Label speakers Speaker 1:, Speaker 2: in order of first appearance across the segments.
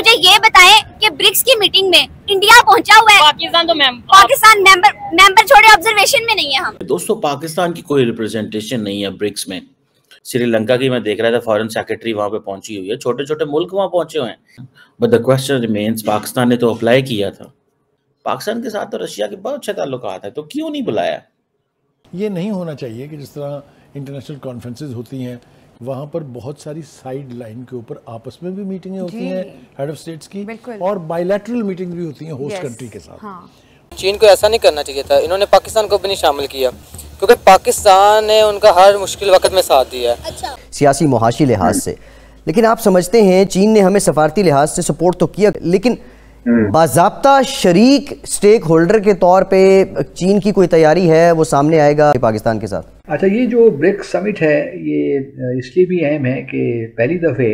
Speaker 1: मुझे ये बताएं कि ब्रिक्स की मीटिंग में इंडिया पहुंचा हुआ है। पाकिस्तान मेंबर छोड़े ऑब्जर्वेशन में नहीं है। हम
Speaker 2: दोस्तों, पाकिस्तान की कोई रिप्रेजेंटेशन नहीं है ब्रिक्स में। श्रीलंका की मैं देख रहा था, फॉरेन सेक्रेटरी वहां पे पहुंची हुई है, छोटे छोटे मुल्क वहां पहुंचे हुए हैं। But the question remains, Pakistan ने तो अप्लाई किया था। पाकिस्तान के साथ तो रशिया के बहुत अच्छे ताल्लुकात है, तो क्यों नहीं बुलाया?
Speaker 3: ये नहीं होना चाहिए कि जिस तरह इंटरनेशनल कॉन्फ्रेंसेज होती हैं वहाँ पर बहुत सारी साइड लाइन के ऊपर आपस में भी मीटिंगें होती हैं हेड ऑफ स्टेट्स की, और बायलैटरल मीटिंग भी होती हैं होस्ट कंट्री के साथ।
Speaker 4: हाँ। चीन को ऐसा नहीं करना चाहिए था, इन्होंने पाकिस्तान को भी नहीं शामिल किया, क्योंकि पाकिस्तान ने उनका हर मुश्किल वक्त में साथ दिया है। अच्छा।
Speaker 5: सियासी मुहाशी लिहाज से, लेकिन आप समझते हैं चीन ने हमें सफारती लिहाज से सपोर्ट तो किया, लेकिन बाज़ाब्ता शरीक स्टेक होल्डर के तौर पे चीन की कोई तैयारी है वो सामने आएगा पाकिस्तान के साथ?
Speaker 6: अच्छा, ये जो ब्रिक्स समिट है ये इसलिए भी अहम है कि पहली दफ़े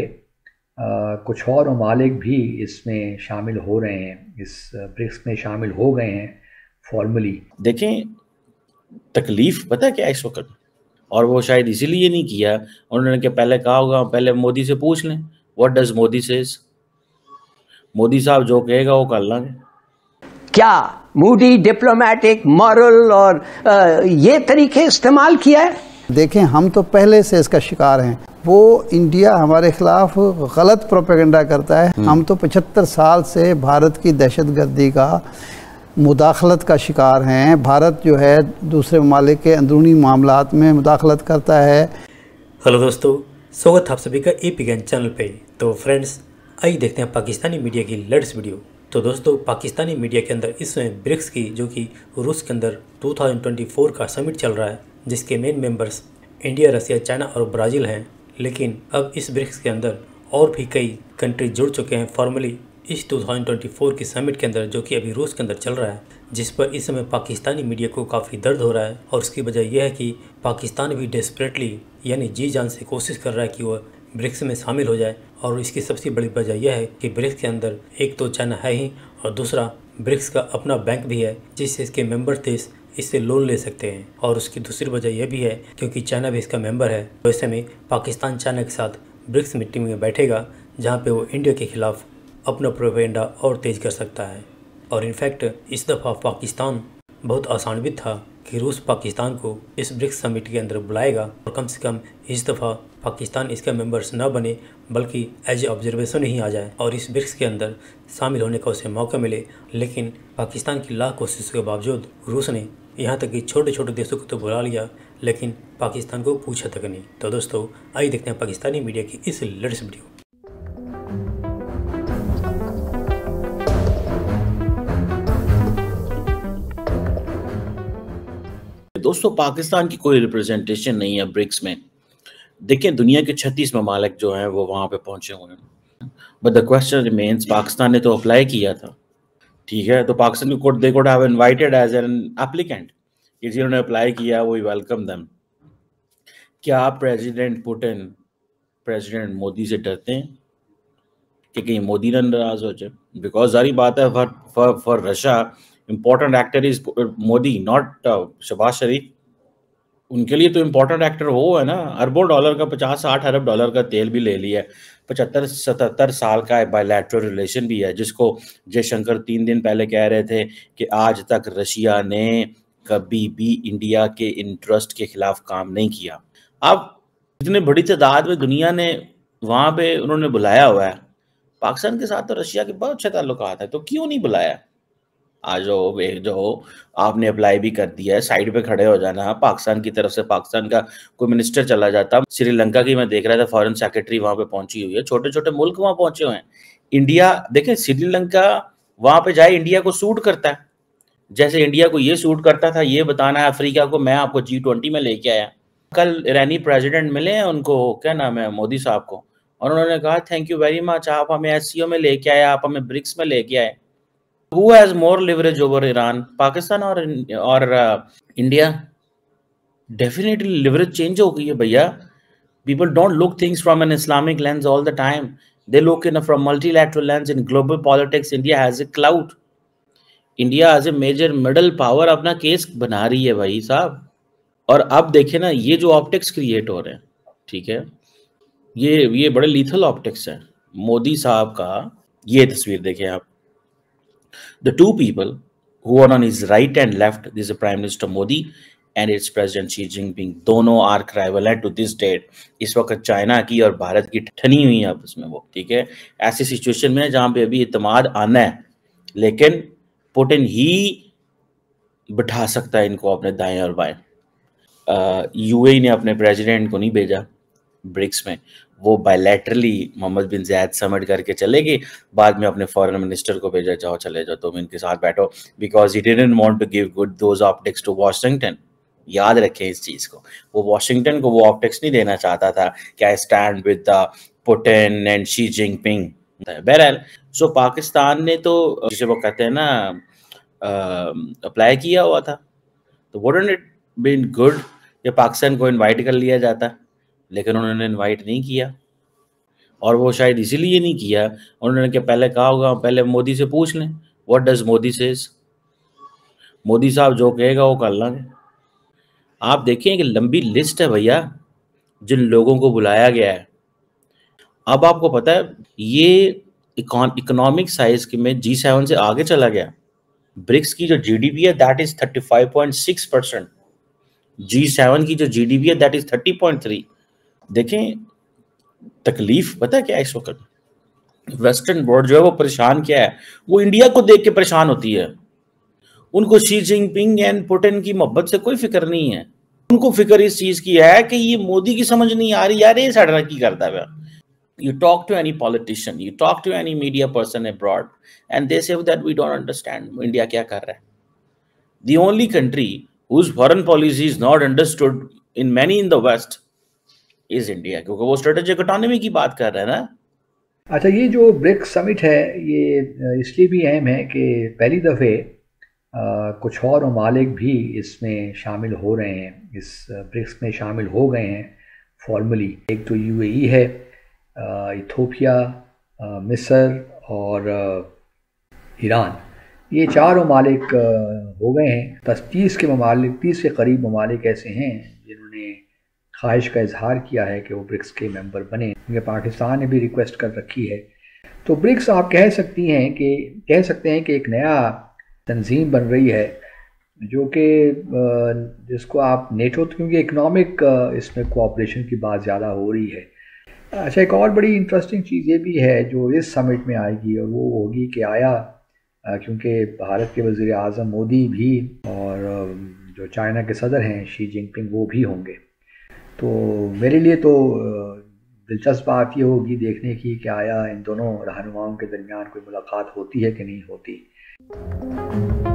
Speaker 6: कुछ और ममालिक भी इसमें शामिल हो रहे हैं, इस ब्रिक्स में शामिल हो गए हैं फॉर्मली।
Speaker 2: देखें, तकलीफ पता है क्या इस वक्त, और वो शायद इसीलिए नहीं किया उन्होंने कि पहले कहा होगा, पहले मोदी से पूछ लें what does Modi says. Modi साहब जो कहेगा वो कर लेंगे।
Speaker 7: क्या मूडी डिप्लोमेटिक मॉरल और ये तरीके इस्तेमाल किया है?
Speaker 8: देखें, हम तो पहले से इसका शिकार हैं। वो इंडिया हमारे खिलाफ गलत प्रोपेगेंडा करता है। हम तो 75 साल से भारत की दहशतगर्दी का मुदाखलत का शिकार हैं। भारत जो है दूसरे ममालिक के अंदरूनी मामलात में मुदाखलत करता है।
Speaker 9: हेलो दोस्तों, स्वागत है आप सभी का एपीएन चैनल पे। तो फ्रेंड्स, आइए देखते हैं पाकिस्तानी मीडिया की लेटेस्ट वीडियो। तो दोस्तों, पाकिस्तानी मीडिया के अंदर इस समय ब्रिक्स की, जो कि रूस के अंदर 2024 का समिट चल रहा है, जिसके main members India, Russia, China और ब्राज़ील हैं। लेकिन अब इस ब्रिक्स के अंदर और भी कई कंट्री जुड़ चुके हैं फॉर्मली इस 2024 की समिट के अंदर, जो कि अभी रूस के अंदर चल रहा है, जिस पर इस समय पाकिस्तानी मीडिया को काफ़ी दर्द हो रहा है। और उसकी वजह यह है कि पाकिस्तान भी डेस्परेटली यानी जी जान से कोशिश कर रहा है कि वह ब्रिक्स में शामिल हो जाए। और इसकी सबसे बड़ी वजह यह है कि ब्रिक्स के अंदर एक तो चाइना है ही, और दूसरा ब्रिक्स का अपना बैंक भी है जिससे इसके मेंबर देश इससे लोन ले सकते हैं। और उसकी दूसरी वजह यह भी है क्योंकि चाइना भी इसका मेंबर है। तो ऐसे में पाकिस्तान चाइना के साथ ब्रिक्स मीटिंग में बैठेगा, जहाँ पे वो इंडिया के खिलाफ अपना प्रोपेगेंडा और तेज कर सकता है। और इनफैक्ट इस दफ़ा पाकिस्तान बहुत आसानवित था कि रूस पाकिस्तान को इस ब्रिक्स समिट के अंदर बुलाएगा, और कम से कम इस दफ़ा पाकिस्तान इसका मेंबर्स न बने बल्कि एज ए ऑब्जर्वेशन ही आ जाए और इस ब्रिक्स के अंदर शामिल होने का उसे मौका मिले। लेकिन पाकिस्तान की लाख कोशिशों के बावजूद रूस ने यहाँ तक कि छोटे छोटे देशों को तो बुला लिया, लेकिन पाकिस्तान को पूछा तक नहीं। तो दोस्तों, आइए देखते हैं पाकिस्तानी मीडिया की इस लेटेस्ट वीडियो।
Speaker 2: दोस्तों, पाकिस्तान की कोई रिप्रेजेंटेशन नहीं है ब्रिक्स में। देखें, दुनिया के 36 ममालिक जो हैं वो वहाँ पे पहुँचे हुए हैं। But the question remains, Pakistan ने तो अप्लाई किया था, ठीक है, तो पाकिस्तान को they could have invited as an applicant, कि जिन्होंने अप्लाई किया वो वेलकम देम। क्या प्रेसिडेंट पुतिन प्रेसिडेंट मोदी से डरते हैं कि कहीं मोदी ना नाराज हो जाए? बिकॉज जारी बात है, for Russia important actor is Modi, not Shahbaz Sharif. उनके लिए तो इम्पोर्टेंट एक्टर वो है ना। अरबों डॉलर का, 50-60 अरब डॉलर का तेल भी ले लिया है। 75-77 साल का बायलैटरल रिलेशन भी है, जिसको जयशंकर 3 दिन पहले कह रहे थे कि आज तक रशिया ने कभी भी इंडिया के इंटरेस्ट के खिलाफ काम नहीं किया। अब इतने बड़ी तादाद में दुनिया ने वहाँ पे उन्होंने बुलाया हुआ है। पाकिस्तान के साथ तो रशिया के बहुत अच्छे ताल्लुकात है, तो क्यों नहीं बुलाया? आज जो आपने अप्लाई भी कर दिया है, साइड पे खड़े हो जाना। पाकिस्तान की तरफ से पाकिस्तान का कोई मिनिस्टर चला जाता। श्रीलंका की मैं देख रहा था, फॉरेन सेक्रेटरी वहां पे पहुंची हुई है, छोटे छोटे मुल्क वहां पहुंचे हुए हैं। इंडिया, देखें, श्रीलंका वहां पे जाए इंडिया को सूट करता है, जैसे इंडिया को ये सूट करता था ये बताना है अफ्रीका को मैं आपको G20 में लेके आया। कल ईरानी प्रेसिडेंट मिले हैं उनको, क्या नाम है, मोदी साहब को, और उन्होंने कहा थैंक यू वेरी मच, आप हमें SCO में लेके आए, आप हमें ब्रिक्स में लेके आए। Who has more leverage over Iran, Pakistan और इंडिया? डेफिनेटली लेवरेज चेंज हो गई है भैया। People don't look things from an Islamic lens all the time. They look from multilateral lens. In global politics, India has a clout. India as a major middle power अपना case बना रही है भाई साहब। और अब देखे ना, ये जो ऑप्टिक्स क्रिएट हो रहे हैं, ठीक है, ये बड़े लीथल ऑप्टिक्स है। मोदी साहब का ये तस्वीर देखें आप, the two people who are on his right and left, this is Prime Minister Modi and its President Xi Jinping, दोनों आर्क राइवल हैं टू दिस डेट। इस वक्त चाइना की और भारत की ठनी हुई है आपस में वो, ठीक है। ऐसी सिचुएशन में जहां पे अभी इत्तेमाद आना है, लेकिन पुतिन ही बिठा सकता है इनको अपने दाएं और बाएं। यूएई ने अपने प्रेसिडेंट को नहीं भेजा ब्रिक्स में, वो बायलैटरली मोहम्मद बिन जायद समिट करके चले गए, बाद में अपने फॉरेन मिनिस्टर को भेजा, जाओ चले जाओ तुम इनके साथ बैठो, because he didn't want to give good those optics to Washington. याद रखें इस चीज को, वो वॉशिंगटन को वो ऑप्टिक्स नहीं देना चाहता था कि I stand with the Putin and Xi Jinping. बहरहाल सो पाकिस्तान ने तो जिसे वो कहते हैं ना अप्लाई किया हुआ था, तो वुडंट इट बीन गुड कि पाकिस्तान को इनवाइट कर लिया जाता, लेकिन उन्होंने इनवाइट नहीं किया। और वो शायद इसीलिए नहीं किया, उन्होंने क्या पहले कहा होगा, पहले मोदी से पूछ लें what does Modi says, Modi साहब जो कहेगा वो कर लेंगे। आप देखिए कि लंबी लिस्ट है भैया जिन लोगों को बुलाया गया है। अब आपको पता है ये इकोनॉमिक साइज में G7 से आगे चला गया। ब्रिक्स की जो GDP है दैट इज 35.6%, G7 की जो GDP है दैट इज 30.3। देखें तकलीफ पता है क्या है इस वक्त, वेस्टर्न वर्ल्ड जो है वो परेशान क्या है, वो इंडिया को देख के परेशान होती है। उनको शी जिनपिंग एंड पुतिन की मोहब्बत से कोई फिक्र नहीं है, उनको फिक्र इस चीज की है कि ये मोदी की समझ नहीं आ रही यार, ये साढ़ा की करता है। You talk to any politician, you talk to any media person abroad, and they say that we don't understand India क्या कर रहा है। The only country whose foreign policy is not understood in many in the West is India, क्योंकि वो strategic autonomy की बात कर रहे हैं ना।
Speaker 6: अच्छा, ये जो ब्रिक्स समिट है ये इसलिए भी अहम है कि पहली दफ़े कुछ और ममालिक भी इसमें शामिल हो रहे हैं, इस ब्रिक्स में शामिल हो गए हैं फॉर्मली। एक तो यूएई है, इथोपिया, मिस्र और ईरान, ये 4 ममालिक हो गए हैं। 30 के करीब ममालिक ऐसे हैं जिन्होंने ख्वाहिश का इजहार किया है कि वो ब्रिक्स के मेंबर बने, क्योंकि पाकिस्तान ने भी रिक्वेस्ट कर रखी है। तो ब्रिक्स आप कह सकते हैं कि एक नया तंजीम बन रही है जो कि जिसको आप नेटो, क्योंकि इकनॉमिक इसमें कोऑपरेशन की बात ज़्यादा हो रही है। अच्छा, एक और बड़ी इंटरेस्टिंग चीज़ ये भी है जो इस समिट में आएगी, और वो होगी कि क्योंकि भारत के वज़ीर आज़म मोदी भी और जो चाइना के सदर हैं शी जिनपिंग वो भी होंगे। तो मेरे लिए तो दिलचस्प बात ये होगी देखने की कि आया इन दोनों रहनुमाओं के दरमियान कोई मुलाकात होती है कि नहीं होती।